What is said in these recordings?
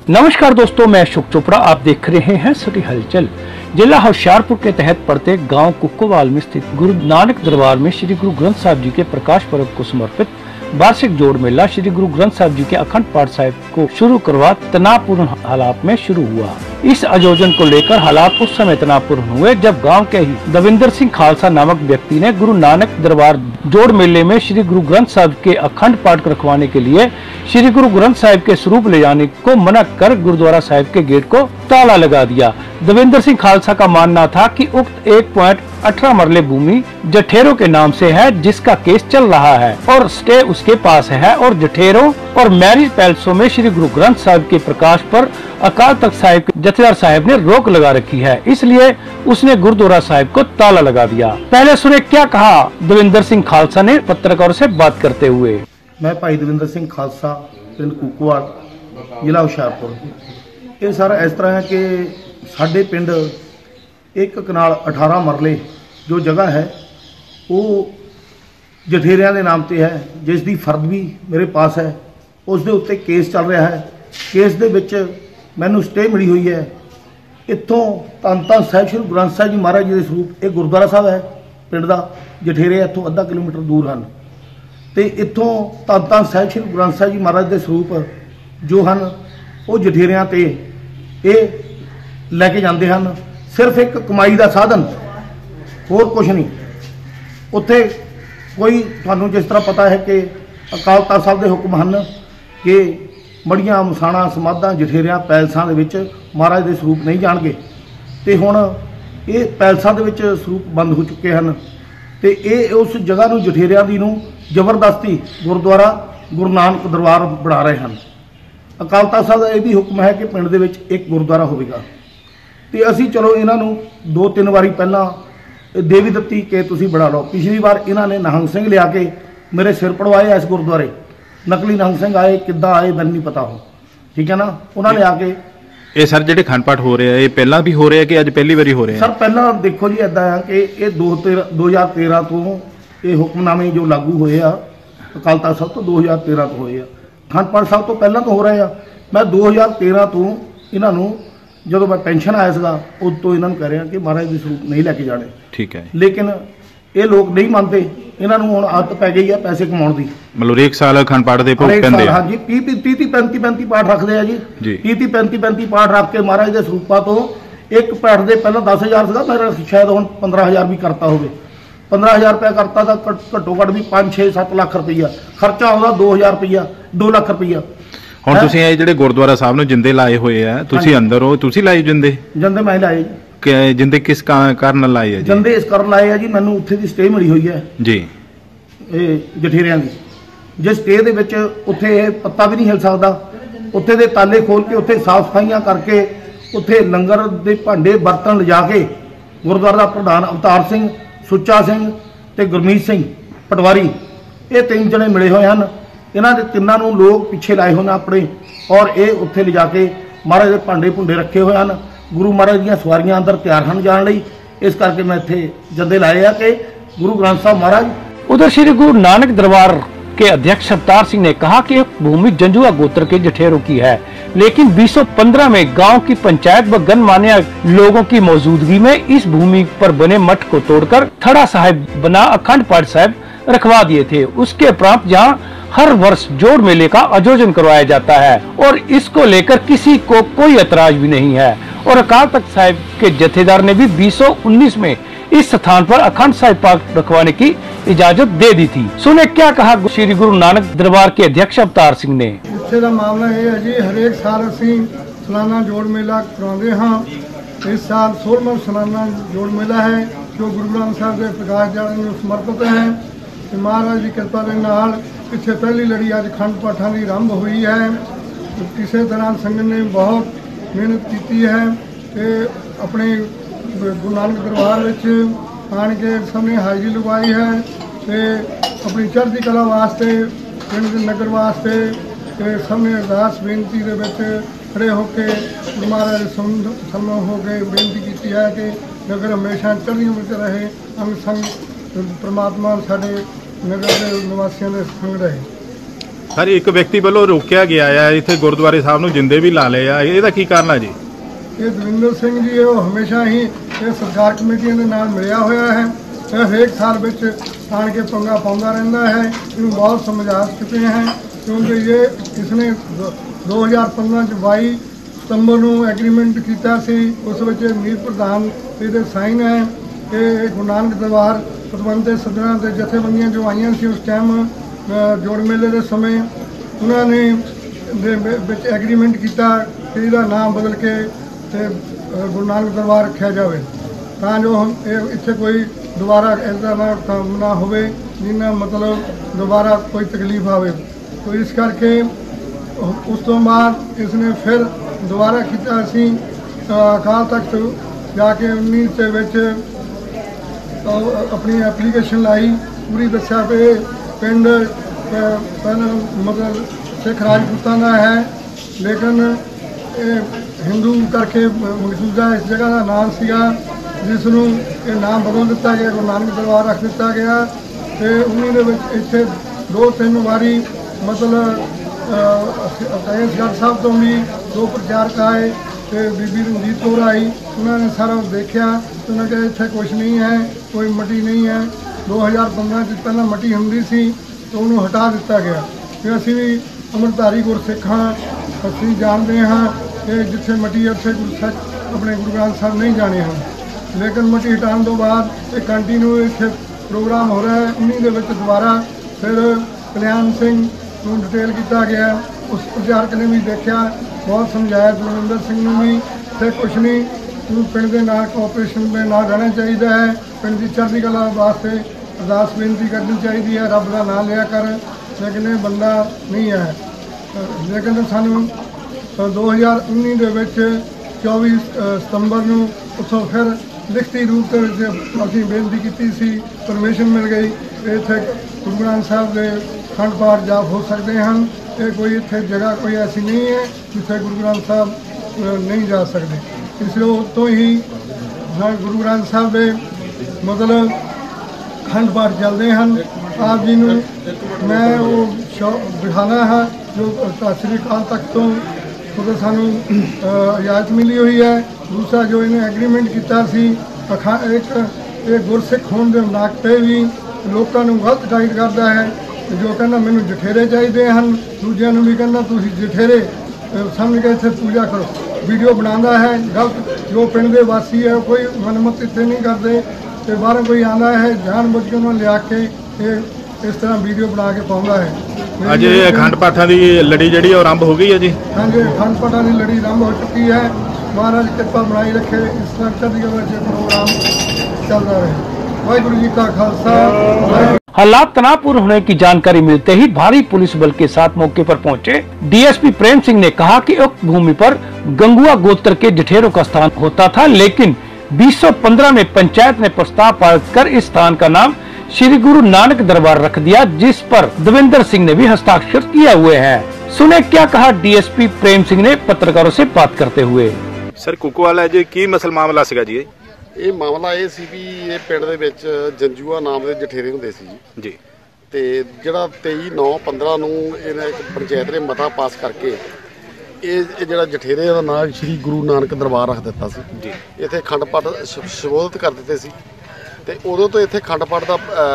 नमस्कार दोस्तों, मैं अशोक चोपड़ा। आप देख रहे हैं सिटी हलचल। जिला होशियारपुर के तहत पड़ते गांव कुक्कोवाल में स्थित गुरु नानक दरबार में श्री गुरु ग्रंथ साहिब जी के प्रकाश पर्व को समर्पित वार्षिक जोड़ मेला श्री गुरु ग्रंथ साहिब जी के अखंड पाठ साहिब को शुरू करवा तनावपूर्ण हालात में शुरू हुआ। इस आयोजन को लेकर हालात उस समय तनावपूर्ण हुए जब गांव के ही दविंदर सिंह खालसा नामक व्यक्ति ने गुरु नानक दरबार जोड़ मेले में श्री गुरु ग्रंथ साहिब के अखंड पाठ रखवाने के लिए श्री गुरु ग्रंथ साहिब के स्वरूप ले जाने को मना कर गुरुद्वारा साहिब के गेट को ताला लगा दिया। दविंदर सिंह खालसा का मानना था कि उक्त 1.18 मरले भूमि जठेरों के नाम से है, जिसका केस चल रहा है और स्टे उसके पास है, और जठेरों और मैरिज पैलेसों में श्री गुरु ग्रंथ साहिब के प्रकाश पर अकाल तख्त साहिब के जथेदार साहिब ने रोक लगा रखी है, इसलिए उसने गुरुद्वारा साहिब को ताला लगा दिया। पहले सुने क्या कहा दविंदर सिंह खालसा ने पत्रकारों से बात करते हुए। मैं भाई दविंदर सिंह खालसा पिंड कुक्कोवाल जिला होशियारपुर। ये सारा इस तरह है कि साडे पिंड एक कनाल 18 मरले जो जगह है वो जठेरिया के नाम से है, जिसकी फर्द भी मेरे पास है। उस दे उत्ते केस चल रहा है। केस दे विच मैनू स्टे मिली हुई है। इत्थों धन धन साहिब श्री ग्रंथ साहिब जी महाराज जी के स्वरूप एक गुरुद्वारा साहब है पिंड का, जठेरे इत्थों आधा किलोमीटर दूर हैं। तो इत्थों धन धन साहिब श्री ग्रंथ साहिब जी महाराज के स्वरूप जो हैं वो जठेरिया ते ये लैके जाते हैं, सिर्फ एक कमाई का साधन, होर कुछ नहीं। उत्थे कोई थानू जिस तरह पता है कि अकाल तख्त साहब के हुक्म हैं कि मड़ियां मसाणा समाधां जठेरिया पैलसां दे विच महाराज के स्वरूप नहीं जाणगे, तो हुण ये पैलसां दे विच स्वरूप बंद हो चुके हैं। तो ये उस जगह नूं जठेरिया दी नूं जबरदस्ती गुरुद्वारा गुरु नानक दरबार बना रहे हैं। अकाल तख्त साहब का यह भी हुक्म है कि पिंड दे विच एक गुरुद्वारा होवेगा। तो असी चलो इन्हां नूं 2-3 वारी पहला देवी दत्ती के तुसीं बना लो। पिछली बार इन्हां ने निहंग सिंह लिया के मेरे सिर पड़वाए इस गुरुद्वारे। नकली निहंग सिंह आए, किद्दां आए मैनूं नहीं पता हो, ठीक है ना। उन्होंने आके ये सर जिहड़े अखंड पाठ हो रहे हैं ये पहला भी हो रहे हैं कि अज पहली बारी हो रहे हैं? सर पहला देखो जी इदां है कि ये 2013 तो ये हुक्मनामे जो लागू होए आ अकाल तख्त साहब तो 2013 तो होए आ। अखंड पाठ साहब तो पहला तो हो रहे हैं। मैं 2013 तो इन्हों जो मैं पेंशन आया सगा उद तो इन्हों कह रहा कि महाराज के स्वरूप नहीं लैके जाने, ठीक है। लेकिन ये लोग नहीं मानते, इन्होंने हुण आदत पै गई है पैसे कमाउण दी। मतलब एक साल अखंड पाठ दे भोग पैंदे आ। हाँ जी, 30-35 पाठ रखते हैं जी, 30-35 पाठ रख के महाराज के स्वरूपों तो एक पाठ दे पहला 10,000 सगा, मेरा शायद हुण 15,000 भी करता होवे। 15,000 रुपया करता तो घट्टो घट्ट भी 5-6-7 लाख रुपया खर्चा आता, 2,000 रुपया 2 लाख रुपया। ਹੁਣ ਤੁਸੀਂ ਇਹ ਜਿਹੜੇ ਗੁਰਦੁਆਰਾ ਸਾਹਿਬ ਨੂੰ ਜਿੰਦੇ ਲਾਏ ਹੋਏ ਆ, ਤੁਸੀਂ ਅੰਦਰ ਹੋ, ਤੁਸੀਂ ਲਾਏ ਜਿੰਦੇ? ਜਿੰਦੇ ਮੈਂ ਲਾਏ ਜੀ। ਕਿ ਜਿੰਦੇ ਕਿਸ ਕਾਰਨ ਲਾਏ ਆ ਜੀ? ਜਿੰਦੇ ਇਸ ਕਾਰਨ ਲਾਏ ਆ ਜੀ, ਮੈਨੂੰ ਉੱਥੇ ਦੀ ਸਟੇ ਮਿਲੀ ਹੋਈ ਹੈ ਜੀ, ਇਹ ਜਠੇਰਿਆਂ ਦੀ। ਜਿਸ ਸਟੇ ਦੇ ਵਿੱਚ ਉੱਥੇ ਇਹ ਪੱਤਾ ਵੀ ਨਹੀਂ ਹਿਲ ਸਕਦਾ। ਉੱਥੇ ਦੇ ਤਾਲੇ ਖੋਲ ਕੇ ਉੱਥੇ ਸਾਫ਼ ਸਫਾਈਆਂ ਕਰਕੇ ਉੱਥੇ ਲੰਗਰ ਦੇ ਭਾਂਡੇ ਬਰਤਨ ਲਿਜਾ ਕੇ ਗੁਰਦੁਆਰਾ ਦਾ ਪ੍ਰਧਾਨ ਅਵਤਾਰ ਸਿੰਘ, ਸੁੱਚਾ ਸਿੰਘ ਤੇ ਗੁਰਮੀਤ ਸਿੰਘ ਪਟਵਾਰੀ ਇਹ 3 ਜਣੇ ਮਿਲੇ ਹੋਏ ਹਨ। इन्हों के तिना लोग पिछे लाए हुए अपने, और ये उत्थे ले जाके महाराज के भांडे भुंडे रखे हुए हैं। गुरु महाराज दी सवारियां अंदर तैयार हैं जाने लई, इस करके मैं इत्थे जंदे लाए आ कि गुरु ग्रंथ साहब महाराज। उधर श्री गुरु नानक दरबार के अध्यक्ष अवतार सिंह ने कहा कि भूमि जंजुआ गोत्र के जठेरों की है, लेकिन 2015 में गांव की पंचायत व गणमान्य लोगों की मौजूदगी में इस भूमि पर बने मठ को तोड़कर थड़ा साहिब बना अखंड पाठ साहिब रखवा दिए थे। उसके उपरांत जहां हर वर्ष जोड़ मेले का आयोजन करवाया जाता है और इसको लेकर किसी को कोई ऐतराज भी नहीं है, और अकाल तख्त साहिब के जथेदार ने भी 2019 में इस स्थान पर अखंड साहिब पाठ रखवाने की इजाजत दे दी थी। सुने क्या कहा श्री गुरु नानक दरबार के अध्यक्ष अवतार सिंह ने। इत्थे दा मामला यह है जी, हरेक साल असीं सालाना जोड़ मेला करवाते हाँ। इस साल 16वां सालाना जोड़ मेला है जो गुरु ग्रंथ साहिब के प्रकाश दिहाड़े नूं समर्पित है। ते महाराज की कृपा के नाल पिछे पहली लड़ी अज अखंड पाठां की आरंभ हुई है। किसी तरह संगत ने बहुत मेहनत की है ते अपने गुरु नानक दरबार विच आण के सबने हाजिरी लगवाई है ते अपनी चढ़ती कला वास्ते पिंड के नगर वास्ते ते सबने अरदास बेनती दे विच खड़े होकर गुरु महाराज सम्मान होकर बेनती की है कि नगर हमेशा चढ़ियों में रहे, अंग संग परमात्मा साडे नगर के निवासियों के संग रहे। ਸਰ ਇੱਕ ਵਿਅਕਤੀ ਵੱਲੋਂ ਰੋਕਿਆ ਗਿਆ ਆ ਇੱਥੇ ਗੁਰਦੁਆਰੇ ਸਾਹਿਬ ਨੂੰ ਜਿੰਦੇ ਵੀ ਲਾ ਲਏ ਆ, ਇਹਦਾ ਕੀ ਕਾਰਨ ਆ ਜੀ? ਇਹ ਦਵਿੰਦਰ ਸਿੰਘ ਜੀ ਉਹ ਹਮੇਸ਼ਾ ਹੀ ਇਹ ਸਰਕਾਰ ਕਮੇਟੀਆਂ ਦੇ ਨਾਲ ਮਿਲਿਆ ਹੋਇਆ ਹੈ। ਇਹ ਹਰੇਕ ਸਾਲ ਵਿੱਚ ਆਣ ਕੇ ਪੰਗਾ ਪਾਉਂਦਾ ਰਹਿੰਦਾ ਹੈ। ਇਹਨੂੰ ਬਹੁਤ ਸਮਝਾ ਚੁੱਕੇ हैं क्योंकि ये इसने 2015 ਚ 22 ਸਤੰਬਰ ਨੂੰ ਐਗਰੀਮੈਂਟ ਕੀਤਾ ਸੀ। ਉਸ ਵਿੱਚ ਮੀਤ ਪ੍ਰਧਾਨ ਇਹਦੇ ਸਾਈਨ ਹੈ ਕਿ ਗੁਰੂ ਨਾਨਕ ਦਰਬਾਰ ਪ੍ਰਬੰਧਕ ਸੱਜਣਾ ਦੇ ਜਥੇਬੰਦੀਆਂ ਜੋ ਆਈਆਂ ਸੀ ਉਸ ਟਾਈਮ ਜੋੜ ਮੇਲੇ ਦੇ ਸਮੇਂ ਉਹਨਾਂ ਨੇ ਵਿੱਚ ਐਗਰੀਮੈਂਟ ਕੀਤਾ ਕਿ ਇਹਦਾ ਨਾਮ ਬਦਲ ਕੇ ਤੇ ਗੁਰੂ ਨਾਨਕ ਦਰਬਾਰ ਰੱਖਿਆ ਜਾਵੇ ਤਾਂ ਜੋ ਇਹ ਇੱਥੇ ਕੋਈ ਦੁਬਾਰਾ ऐसा ना काम ना होवे जिन्ना मतलब दोबारा कोई तकलीफ आवे। तो इस करके उस तो बाद इसने फिर दोबारा किया असी अकाल तख्त जाके 19 के विच अपनी एप्लीकेशन लाई पूरी दस्या पे पिंड पहले मतलब सिख राजपूतां दा है लेकिन हिंदू करके मौजूदा इस जगह का नाम सीगा जिसनों ये नाम बदल दिता गया गुरु नानक दरबार रख दिता गया। तो उन्हीं इतने 2-3 बारी मतलब गढ़ साहब तो भी 2 प्रचारक आए तो बीबी रंजीत कौर आई उन्होंने सारा देखा तो उन्होंने कहा इतने कुछ नहीं है कोई मट्टी नहीं है। 2015 पहला मट्टी होंगी सी तो उन्होंने हटा दिता गया। तो असी भी अमृतधारी गुरसिख हाँ असी जानते हाँ कि जिथे मट्टी उत्थे गुरसिख अपने गुरु ग्रंथ साहब नहीं जाने हैं लेकिन मट्टी हटाने तो बाद एक कंटिन्यू इतने प्रोग्राम हो रहा है। उन्हीं के विच दोबारा फिर कल्याण सिंह को डिटेल किया गया उस प्रचारक ने भी देखा बहुत समझाया बलविंदर सिंह ने भी फिर कुछ नहीं तू पिंड के नाल कोऑपरेशन में ना रहना चाहिए है पिंड की चढ़ती कला वास्ते अरदास बेनती करनी चाहिए है रब का नाम लिया कर लेकिन ये बंदा नहीं है। लेकिन सानू 2019 के विच 24 सितंबर को उतों फिर लिखती रूप असी बेनती की परमिशन मिल गई इतने गुरु ग्रंथ साहब के खंड पाठ जाप हो सकते हैं। ये कोई इतने जगह कोई ऐसी नहीं है जिसे गुरु ग्रंथ साहब नहीं जा सकते इसलिए उतों ही हाँ गुरु ग्रंथ साहब के मतलब खंड पाठ चलते हैं। आप जी ने मैं वो दिखाना है जो श्री अकाल तख्त तो मतलब सानू इजाजत मिली हुई है। दूसरा जो इन्हें एग्रीमेंट किया एक गुरसिख होने के नाते भी लोगों को गलत गाइड करता है जो कहना मैनू जठेरे चाहिए हैं दूजिया भी कहना तुम जठेरे समझ के इतने पूजा करो वीडियो बनाता है गलत जो पिंड के वासी है कोई मनमत इतने नहीं करते तो बाहर कोई आता है जान बुझ के उन्होंने लिया के इस तरह वीडियो बना के पाता है। अज अखंड पाठां दी लड़ी जी आरंभ हो गई है जी? हाँ जी अखंड पाठां की लड़ी आरंभ हो चुकी है। महाराज कृपा बनाई रखे इस तरह चढ़ती प्रोग्राम चलता रहे। वाहिगुरू जी का खालसा। हालात तनावपूर्ण होने की जानकारी मिलते ही भारी पुलिस बल के साथ मौके पर पहुंचे डीएसपी प्रेम सिंह ने कहा कि उक्त भूमि पर गंगुआ गोत्र के जठेरों का स्थान होता था लेकिन 2015 में पंचायत ने प्रस्ताव पारित कर इस स्थान का नाम श्री गुरु नानक दरबार रख दिया जिस पर दविंदर सिंह ने भी हस्ताक्षर किए हुए हैं। सुने क्या कहा डीएसपी प्रेम सिंह ने पत्रकारों से बात करते हुए। सर कुकुवाला जी की मसल मामला सीगा जी? ਇਹ ਮਾਮਲਾ ਇਹ ਸੀ ਵੀ ਇਹ ਪਿੰਡ ਦੇ ਵਿੱਚ ਜੰਜੂਆ ਨਾਮ ਦੇ ਜਠੇਰੇ ਹੁੰਦੇ ਸੀ ਜੀ ਤੇ ਜਿਹੜਾ 23/9/15 ਨੂੰ ਇਹਨਾਂ ਇੱਕ ਪੰਚਾਇਤ ਨੇ ਮਤਾ ਪਾਸ ਕਰਕੇ ਇਹ ਜਿਹੜਾ ਜਠੇਰੇ ਦਾ ਨਾਮ ਸ਼੍ਰੀ ਗੁਰੂ ਨਾਨਕ ਦਰਬਾਰ ਰੱਖ ਦਿੱਤਾ ਸੀ ਜੀ। ਇੱਥੇ ਖੰਡ ਪਾਠ ਸੰਬੋਧਿਤ ਕਰ ਦਿੱਤੇ ਸੀ ਤੇ ਉਦੋਂ ਤੋਂ ਇੱਥੇ ਖੰਡ ਪਾਠ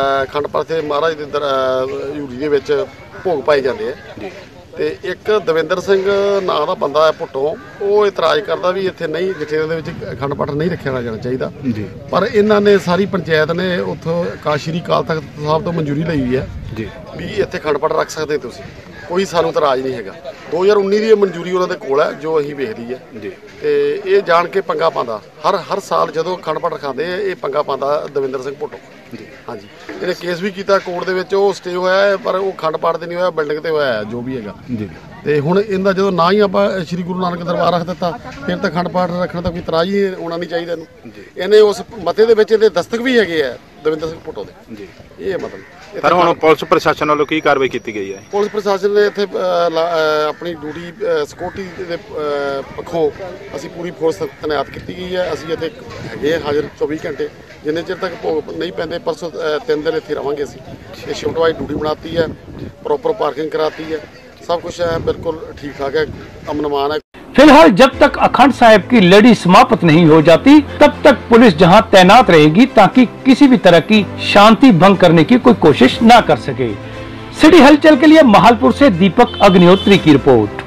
ਤੇ ਮਹਾਰਾਜ ਦੇ ਹਜ਼ੂਰੀ ਦੇ ਵਿੱਚ ਭੋਗ ਪਾਏ ਜਾਂਦੇ ਆ ਜੀ। ਤੇ ਇੱਕ ਦਵਿੰਦਰ ਸਿੰਘ ਨਾਂ ਦਾ ਬੰਦਾ ਹੈ ਪੁੱਟੋਂ ਉਹ ਇਤਰਾਜ਼ ਕਰਦਾ ਵੀ ਇੱਥੇ ਨਹੀਂ ਜਠੇਰੇ ਦੇ ਵਿੱਚ ਅਖੰਡ ਪਾਠ ਨਹੀਂ ਰੱਖਿਆ ਜਾਣਾ ਚਾਹੀਦਾ ਜੀ। ਪਰ ਇਹਨਾਂ ਨੇ ਸਾਰੀ ਪੰਚਾਇਤ ਨੇ ਉੱਥੋਂ ਸ਼੍ਰੀ ਅਕਾਲ ਤਖਤ ਸਾਹਿਬ ਤੋਂ ਮਨਜ਼ੂਰੀ ਲਈ ਹੋਈ ਹੈ ਜੀ ਵੀ ਇੱਥੇ ਅਖੰਡ ਪਾਠ ਰੱਖ ਸਕਦੇ ਤੁਸੀਂ ਕੋਈ ਸਾਨੂੰ ਇਤਰਾਜ਼ ਨਹੀਂ ਹੈਗਾ। 2019 ਦੀ ਇਹ ਮਨਜ਼ੂਰੀ ਉਹਨਾਂ ਦੇ ਕੋਲ ਹੈ ਜੋ ਅਸੀਂ ਵੇਖਦੀ ਹੈ ਜੀ। ਤੇ ਇਹ ਜਾਣ ਕੇ ਪੰਗਾ ਪਾਉਂਦਾ ਹਰ ਸਾਲ ਜਦੋਂ ਅਖੰਡ ਪਾਠ ਰਖਾਉਂਦੇ ਇਹ ਪੰਗਾ ਪਾਉਂਦਾ ਦਵਿੰਦਰ ਸਿੰਘ ਪੁੱਟੋਂ ਜੀ। ਹਾਂਜੀ ਇਹਨੇ ਕੇਸ ਵੀ ਕੀਤਾ ਕੋਰਟ ਦੇ ਵਿੱਚ ਉਹ ਸਟੇ ਹੋਇਆ ਹੈ ਪਰ ਉਹ ਅਖੰਡ ਪਾਠ ਤੇ ਨਹੀਂ ਹੋਇਆ ਬਿਲਡਿੰਗ ਤੇ ਹੋਇਆ ਹੈ ਜੋ ਵੀ ਹੈਗਾ ਜੀ। ਤੇ ਹੁਣ ਇਹਦਾ ਜਦੋਂ ਨਾ ਹੀ ਆਪਾਂ ਸ਼੍ਰੀ ਗੁਰੂ ਨਾਨਕ ਦਰਬਾਰ ਰੱਖ ਦਿੱਤਾ ਫਿਰ ਤਾਂ ਅਖੰਡ ਪਾਠ ਰੱਖਣ ਦਾ ਕੋਈ ਇਤਰਾਜ਼ ਹੀ ਹੋਣਾ ਨਹੀਂ ਚਾਹੀਦਾ ਇਹਨੂੰ। ਇਹਨੇ ਉਸ ਮਤੇ ਦੇ ਵਿੱਚ ਇਹਦੇ ਦਸਤਕ ਵੀ ਹੈਗੇ ਆ ਦਵਿੰਦਰ ਸਿੰਘ ਭੁੱਟੋ ਦੇ ਜੀ। ਇਹ ਮਤਲਬ ਪਰ ਹੁਣ ਪੁਲਿਸ ਪ੍ਰਸ਼ਾਸਨ ਵੱਲੋਂ ਕੀ ਕਾਰਵਾਈ ਕੀਤੀ ਗਈ ਹੈ? ਪੁਲਿਸ ਪ੍ਰਸ਼ਾਸਨ ਨੇ ਇੱਥੇ ਆਪਣੀ ਡਿਊਟੀ ਸਿਕਿਉਰਿਟੀ ਦੇ ਪੱਖੋਂ ਅਸੀਂ ਪੂਰੀ ਫੋਰਸ ਤੈਨਾਤ ਕੀਤੀ ਗਈ ਹੈ। ਅਸੀਂ ਇੱਥੇ ਹੈਗੇ ਹਾਜ਼ਰ 24 ਘੰਟੇ, ਜਿੰਨੇ ਚਿਰ ਤੱਕ ਭੋਗ ਨਹੀਂ ਪੈਂਦੇ। ਪਰਸੋਂ 3 ਦਿਨ ਇੱਥੇ ਰਵਾਂਗੇ ਅਸੀਂ। ਇਹ ਸ਼ਿਫਟ ਵਾਈਜ਼ ਡਿਊਟੀ ਬਣਾਤੀ ਹੈ, प्रॉपर पार्किंग कराती है, सब कुछ है, बिल्कुल ठीक ठाक है, अमन अमान है। फिलहाल जब तक अखंड साहिब की लड़ी समाप्त नहीं हो जाती तब तक पुलिस जहां तैनात रहेगी ताकि किसी भी तरह की शांति भंग करने की कोई कोशिश न कर सके। सिटी हलचल के लिए महालपुर से दीपक अग्निहोत्री की रिपोर्ट।